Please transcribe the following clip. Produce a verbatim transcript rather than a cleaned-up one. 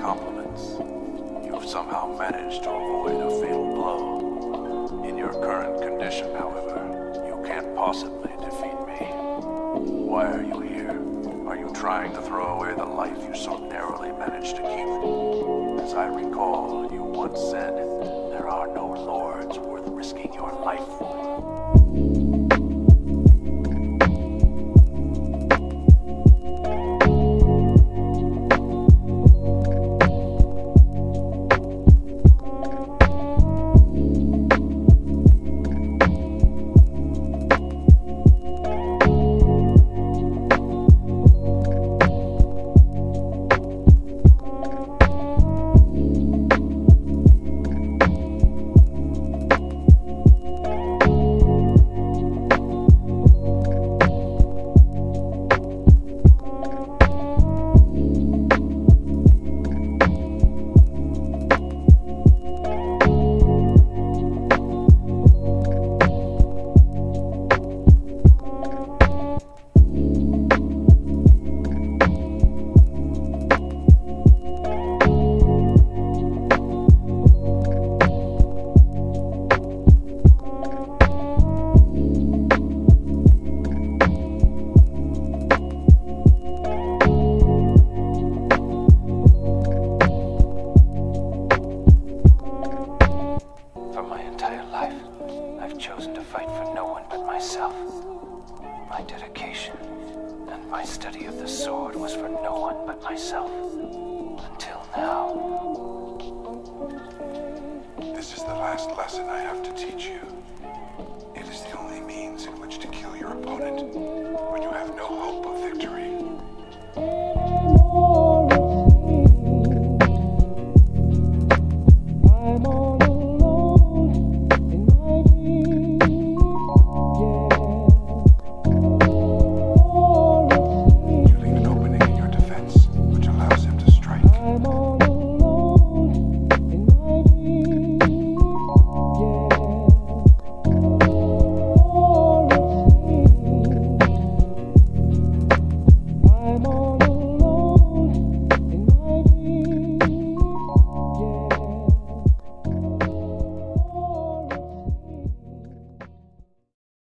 compliments. You've somehow managed to avoid a fatal blow. In your current condition, however, you can't possibly defeat me. Why are you here? Are you trying to throw away the life you so narrowly managed to keep? As I recall, you once said, there are no lords worth risking your life for. Chosen to fight for no one but myself. My dedication and my study of the sword was for no one but myself. Until now. This is the last lesson I have to teach you. It is the only means in which to kill your opponent when you have no hope of victory.